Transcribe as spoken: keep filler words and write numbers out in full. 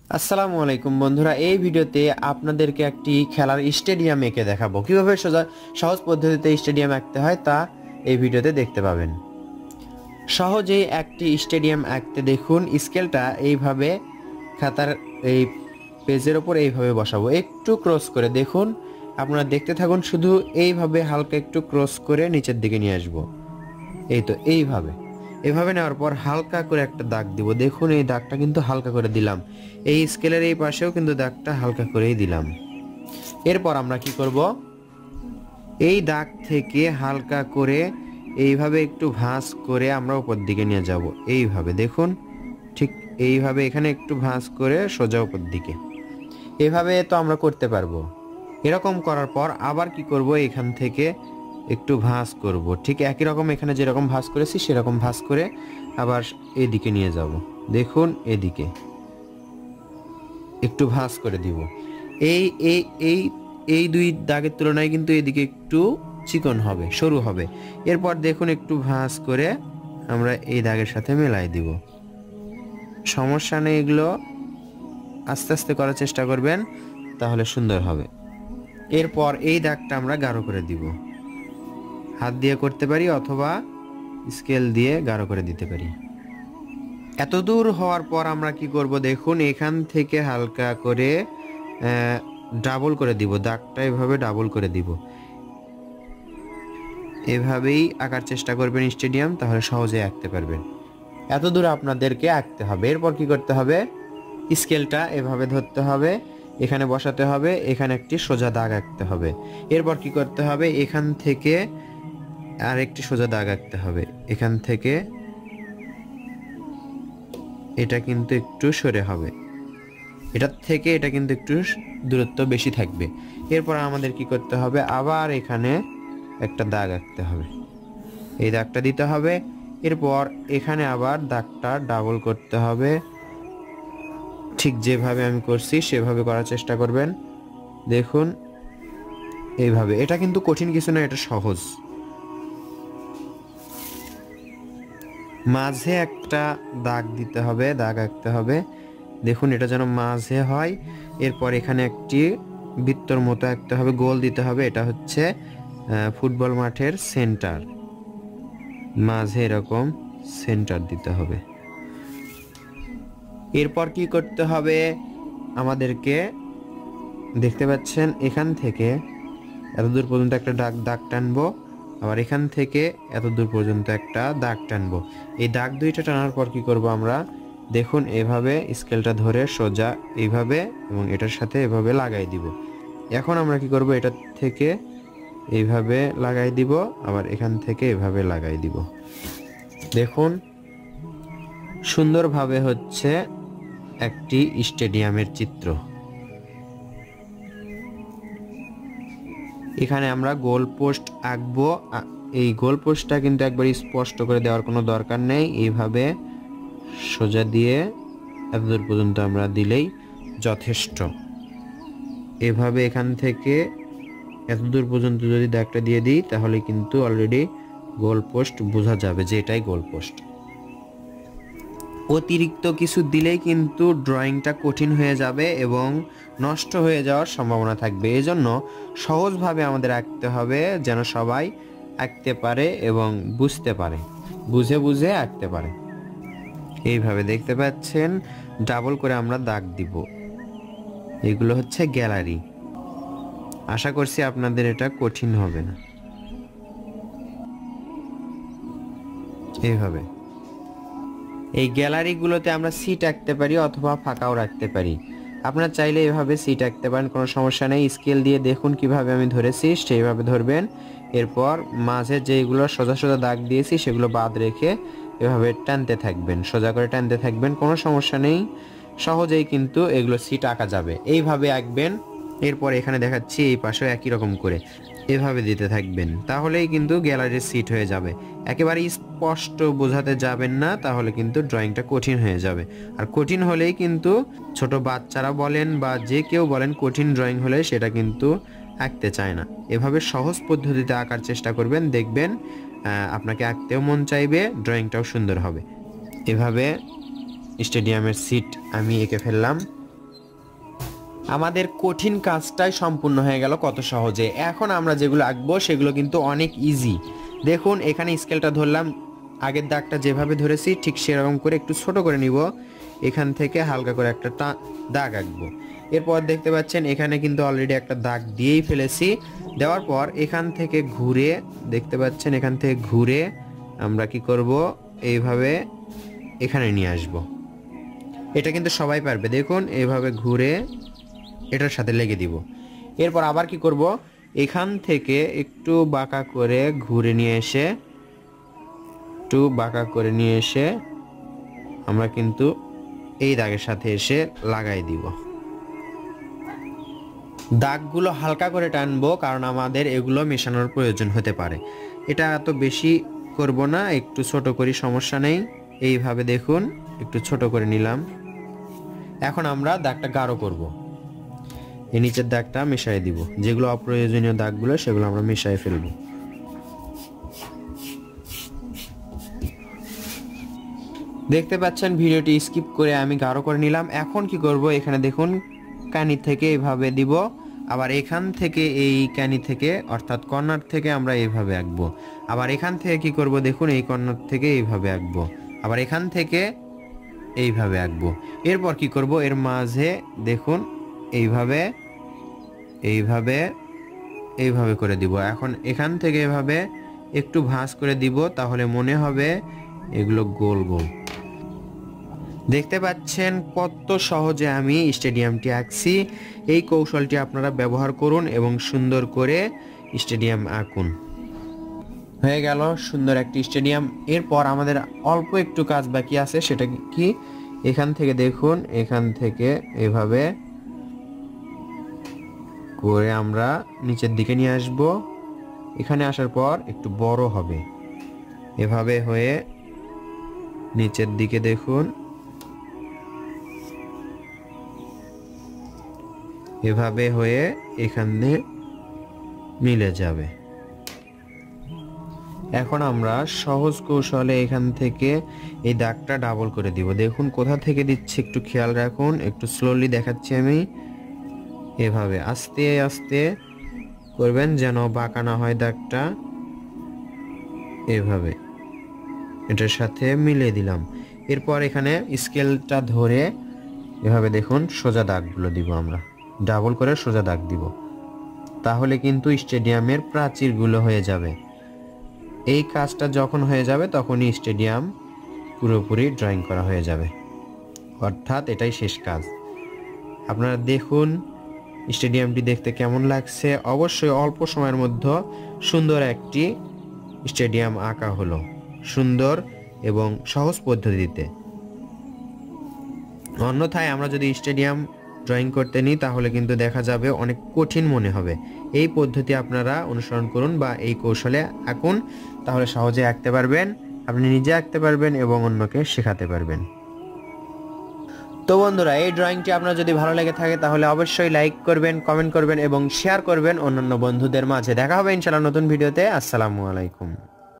আসসালামু আলাইকুম বন্ধুরা, এই ভিডিওতে আপনাদেরকে একটি খেলার স্টেডিয়াম এঁকে দেখাবো। কীভাবে সোজা সহজ পদ্ধতিতে স্টেডিয়াম আঁকতে হয় তা এই ভিডিওতে দেখতে পাবেন। সহজেই একটি স্টেডিয়াম আঁকতে দেখুন, স্কেলটা এইভাবে খাতার এই পেজের ওপর এইভাবে বসাবো, একটু ক্রস করে দেখুন। আপনারা দেখতে থাকুন, শুধু এইভাবে হালকা একটু ক্রস করে নিচের দিকে নিয়ে আসবো। এই তো এইভাবে এভাবে নেওয়ার পর হালকা করে একটা দাগ দিব। দেখুন এই দাগটা কিন্তু হালকা করে দিলাম, এই স্কেলের এই পাশেও কিন্তু দাগটা হালকা করেই দিলাম। এরপর আমরা কি করব, এই দাগ থেকে হালকা করে এইভাবে একটু ভাঁজ করে আমরা উপর দিকে নিয়ে যাব। এইভাবে দেখুন, ঠিক এইভাবে এখানে একটু ভাঁজ করে সোজা উপর দিকে, এভাবে তো আমরা করতে পারবো। এরকম করার পর আবার কি করব, এখান থেকে একটু ভাঁজ করব, ঠিক একই রকম এখানে যেরকম ভাঁজ করেছি সেরকম ভাঁজ করে আবার এদিকে নিয়ে যাব। দেখুন এদিকে একটু ভাঁজ করে দিব। এই এই এই এই দুই দাগের তুলনায় কিন্তু এদিকে একটু চিকন হবে, সরু হবে। এরপর দেখুন একটু ভাঁজ করে আমরা এই দাগের সাথে মেলাই দিব। সমস্যা নেই, এগুলো আস্তে আস্তে করার চেষ্টা করবেন, তাহলে সুন্দর হবে। এরপর এই দাগটা আমরা গাঢ় করে দিব, হাত দিয়ে করতে পারি অথবা স্কেল দিয়ে গাঢ় করে দিতে পারি। এত দূর হওয়ার পর আমরা কি করব, দেখুন এখান থেকে হালকা করে ডাবল করে দিব, দাগটা এভাবে ডাবল করে দিব। এভাবেই আঁকার চেষ্টা করবেন স্টেডিয়াম, তাহলে সহজে আঁকতে পারবেন। এত দূর আপনাদেরকে আঁকতে হবে। এরপর কি করতে হবে, স্কেলটা এভাবে ধরতে হবে, এখানে বসাতে হবে, এখানে একটি সোজা দাগ আঁকতে হবে। এরপর কি করতে হবে, এখান থেকে আর একটি সোজা দাগ আঁকতে হবে, এখান থেকে এটা কিন্তু একটু সরে হবে, এটার থেকে এটা কিন্তু একটু দূরত্ব বেশি থাকবে। এরপর আমাদের কি করতে হবে, আবার এখানে একটা দাগ আঁকতে হবে, এই দাগটা দিতে হবে। এরপর এখানে আবার দাগটা ডাবল করতে হবে, ঠিক যেভাবে আমি করছি সেভাবে করার চেষ্টা করবেন। দেখুন এইভাবে, এটা কিন্তু কঠিন কিছু না, এটা সহজ। মাঝে একটা দাগ দিতে হবে, দাগ আঁকতে হবে, দেখুন এটা যেন মাঝে হয়। এরপর এখানে একটি বৃত্তর মতো আঁকতে হবে, গোল দিতে হবে, এটা হচ্ছে ফুটবল মাঠের সেন্টার, মাঝে এরকম সেন্টার দিতে হবে। এরপর কি করতে হবে, আমাদেরকে দেখতে পাচ্ছেন এখান থেকে এত দূর পর্যন্ত একটা দাগ দাগ টানবো, আবার এখান থেকে এত দূর পর্যন্ত একটা দাগ টানবো। এই দাগ দুইটা টানার পর কি করব আমরা, দেখুন এভাবে স্কেলটা ধরে সোজা এইভাবে এবং এটার সাথে এভাবে লাগাই দিব। এখন আমরা কি করব, এটা থেকে এইভাবে লাগাই দিব, আবার এখান থেকে এভাবে লাগাই দিব। দেখুন সুন্দরভাবে হচ্ছে একটি স্টেডিয়ামের চিত্র। এখানে আমরা গোল পোস্ট আঁকবো, এই গোল পোস্টটা কিন্তু একবার স্পষ্ট করে দেওয়ার কোনো দরকার নেই, এইভাবে সোজা দিয়ে এতদূর পর্যন্ত আমরা দিলেই যথেষ্ট। এভাবে এখান থেকে এতদূর পর্যন্ত যদি দাগটা দিয়ে দিই, তাহলে কিন্তু অলরেডি গোল পোস্ট বোঝা যাবে যে এটাই গোল পোস্ট। অতিরিক্ত কিছু দিলেই কিন্তু ড্রয়িংটা কঠিন হয়ে যাবে এবং নষ্ট হয়ে যাওয়ার সম্ভাবনা থাকবে। এজন্য সহজভাবে আমাদের আঁকতে হবে, যেন সবাই আঁকতে পারে এবং বুঝতে পারে, বুঝে বুঝে আঁকতে পারে। এইভাবে দেখতে পাচ্ছেন ডাবল করে আমরা দাগ দিব, এগুলো হচ্ছে গ্যালারি। আশা করছি আপনাদের এটা কঠিন হবে না। এইভাবে এই গ্যালারিগুলোতে আমরা সিট আঁকতে পারি অথবা ফাঁকাও রাখতে পারি। আপনারা চাইলে এভাবে সিট আঁকতে পারেন, কোনো সমস্যা নেই। স্কেল দিয়ে দেখুন কিভাবে আমি ধরেছি, সেইভাবে ধরবেন। এরপর মাঝে যেগুলো সোজা সোজা দাগ দিয়েছি সেগুলো বাদ রেখে এভাবে টানতে থাকবেন, সোজা করে টানতে থাকবেন, কোনো সমস্যা নেই। সহজেই কিন্তু এগুলো সিট আঁকা যাবে, এইভাবে আঁকবেন। এরপর এখানে দেখাচ্ছি এই পাশেও একই রকম করে এভাবে দিতে থাকবেন, তাহলেই কিন্তু গ্যালারির সিট হয়ে যাবে। একেবারে স্পষ্ট বোঝাতে যাবেন না, তাহলে কিন্তু ড্রয়িংটা কঠিন হয়ে যাবে। আর কঠিন হলেই কিন্তু ছোট বাচ্চারা বলেন বা যে কেউ বলেন, কঠিন ড্রয়িং হলে সেটা কিন্তু আঁকতে চায় না। এভাবে সহজ পদ্ধতিতে আঁকার চেষ্টা করবেন, দেখবেন আপনাকে আঁকতেও মন চাইবে, ড্রয়িংটাও সুন্দর হবে। এভাবে স্টেডিয়ামের সিট আমি এঁকে ফেললাম। আমাদের কঠিন কাজটাই সম্পূর্ণ হয়ে গেল কত সহজে। এখন আমরা যেগুলো আঁকবো সেগুলো কিন্তু অনেক ইজি। দেখুন এখানে স্কেলটা ধরলাম, আগের দাগটা যেভাবে ধরেছি ঠিক সেরকম করে একটু ছোট করে নিব, এখান থেকে হালকা করে একটা দাগ আঁকবো। এরপর দেখতে পাচ্ছেন এখানে কিন্তু অলরেডি একটা দাগ দিয়েই ফেলেছি। দেওয়ার পর এখান থেকে ঘুরে দেখতে পাচ্ছেন এখান থেকে ঘুরে আমরা কি করব, এইভাবে এখানে নিয়ে আসব। এটা কিন্তু সবাই পারবে। দেখুন এইভাবে ঘুরে এটার সাথে লেগে দিব। এরপর আবার কি করব, এখান থেকে একটু বাঁকা করে ঘুরে নিয়ে এসে একটু বাঁকা করে নিয়ে এসে আমরা কিন্তু এই দাগের সাথে এসে লাগাই দিব। দাগগুলো হালকা করে টানবো, কারণ আমাদের এগুলো মেশানোর প্রয়োজন হতে পারে। এটা এত বেশি করব না, একটু ছোট করি, সমস্যা নেই। এইভাবে দেখুন একটু ছোট করে নিলাম। এখন আমরা দাগটা গাঢ় করব। এই নিচের দাগটা মিশিয়ে দিব, যেগুলো অপ্রয়োজনীয় দাগগুলো সেগুলো আমরা মিশিয়ে ফেলব। দেখতে পাচ্ছেন ভিডিওটি স্কিপ করে আমি গাঢ় করে নিলাম। এখন কি করব, এখানে দেখুন কানি থেকে এইভাবে দিব, আবার এখান থেকে এই কানি থেকে অর্থাৎ কর্নার থেকে আমরা এইভাবে আঁকবো। আবার এখান থেকে কি করব, দেখুন এই কর্নার থেকে এইভাবে আঁকবো, আবার এখান থেকে এইভাবে আঁকবো। এরপর কি করব, এর মাঝে দেখুন এইভাবে এইভাবে এইভাবে করে দিব। এখন এখান থেকে এভাবে একটু ভাঁজ করে দিব, তাহলে মনে হবে এগুলো গোল গোল। দেখতে পাচ্ছেন কত সহজে আমি স্টেডিয়ামটি আঁকছি। এই কৌশলটি আপনারা ব্যবহার করুন এবং সুন্দর করে স্টেডিয়াম আঁকুন। হয়ে গেল সুন্দর একটি স্টেডিয়াম। এরপর আমাদের অল্প একটু কাজ বাকি আছে, সেটা কি, এখান থেকে দেখুন এখান থেকে এভাবে করে আমরা নিচের দিকে নিয়ে আসব। এখানে আসার পর একটু বড় হবে, এভাবে হয়ে নিচের দিকে দেখুন এভাবে হয়ে এখানে মিলে যাবে। এখন আমরা সহজ কৌশলে এখান থেকে এই দাগটা ডাবল করে দিব। দেখুন কোথা থেকে দিচ্ছি একটু খেয়াল রাখুন, একটু স্লোলি দেখাচ্ছি আমি। এভাবে আস্তে আস্তে করবেন যেন বাঁকা না হয় দাগটা। এভাবে এটার সাথে মিলিয়ে দিলাম। এরপর এখানে স্কেলটা ধরে এভাবে দেখুন সোজা দাগগুলো দিব, আমরা ডাবল করে সোজা দাগ দিব। তাহলে কিন্তু স্টেডিয়ামের প্রাচীরগুলো হয়ে যাবে। এই কাজটা যখন হয়ে যাবে তখনই স্টেডিয়াম পুরোপুরি ড্রয়িং করা হয়ে যাবে, অর্থাৎ এটাই শেষ কাজ। আপনারা দেখুন স্টেডিয়ামটি দেখতে কেমন লাগছে। অবশ্যই অল্প সময়ের মধ্যে সুন্দর একটি স্টেডিয়াম আঁকা হলো, সুন্দর এবং সহজ পদ্ধতিতে। অন্যথায় আমরা যদি স্টেডিয়াম ড্রয়িং করতে নিই তাহলে কিন্তু দেখা যাবে অনেক কঠিন মনে হবে। এই পদ্ধতি আপনারা অনুসরণ করুন বা এই কৌশলে আঁকুন, তাহলে সহজে আঁকতে পারবেন, আপনি নিজে আঁকতে পারবেন এবং অন্যকে শেখাতে পারবেন। তো বন্ধুরা, এই ড্রয়িংটি আপনার যদি ভালো লেগে থাকে তাহলে অবশ্যই লাইক করবেন, কমেন্ট করবেন এবং শেয়ার করবেন অন্যান্য বন্ধুদের মাঝে। দেখা হবে ইনশাআল্লাহ নতুন ভিডিওতে। আসসালামু আলাইকুম।